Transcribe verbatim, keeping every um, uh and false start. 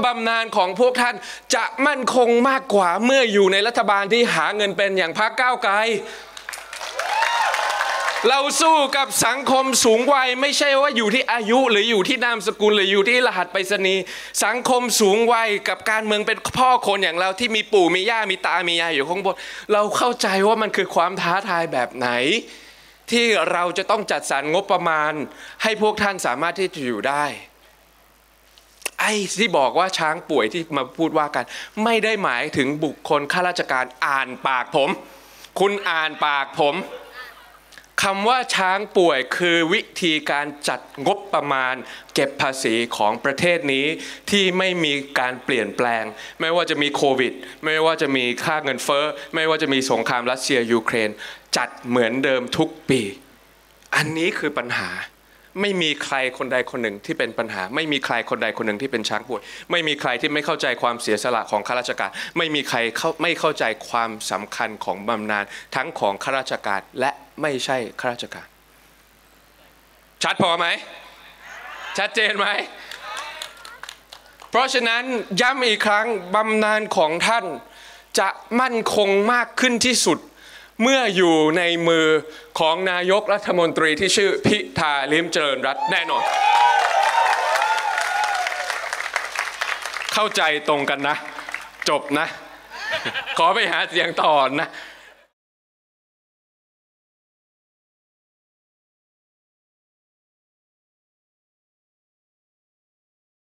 บำนาญของพวกท่านจะมั่นคงมากกว่าเมื่ออยู่ในรัฐบาลที่หาเงินเป็นอย่างพรรคก้าวไกลเราสู้กับสังคมสูงวัยไม่ใช่ว่าอยู่ที่อายุหรืออยู่ที่นามสกุลหรืออยู่ที่รหัสไปรษณีย์สังคมสูงวัยกับการเมืองเป็นพ่อคนอย่างเราที่มีปู่มีย่ามีตามียายอยู่ข้างบนเราเข้าใจว่ามันคือความท้าทายแบบไหนที่เราจะต้องจัดสรรงบประมาณให้พวกท่านสามารถที่จะอยู่ได้ไอ้ที่บอกว่าช้างป่วยที่มาพูดว่ากันไม่ได้หมายถึงบุคคลข้าราชการอ่านปากผมคุณอ่านปากผมคำว่าช้างป่วยคือวิธีการจัดงบประมาณเก็บภาษีของประเทศนี้ที่ไม่มีการเปลี่ยนแปลงไม่ว่าจะมีโควิดไม่ว่าจะมีค่าเงินเฟ้อไม่ว่าจะมีสงครามรัสเซียยูเครนจัดเหมือนเดิมทุกปีอันนี้คือปัญหาไม่มีใครคนใดคนหนึ่งที่เป็นปัญหาไม่มีใครคนใดคนหนึ่งที่เป็นช้างป่วยไม่มีใครที่ไม่เข้าใจความเสียสละของข้าราชการไม่มีใครไม่เข้าใจความสำคัญของบำนาญทั้งของข้าราชการและไม่ใช่ข้าราชการชัดพอไหมชัดเจนไหมเพราะฉะนั้นย้ำอีกครั้งบำนาญของท่านจะมั่นคงมากขึ้นที่สุดเมื่ออยู่ในมือของนายกรัฐมนตรีที่ชื่อพิธาลิ้มเจริญรัตน์แน่นอนเข้าใจตรงกันนะจบนะขอไปหาเสียงต่อนะ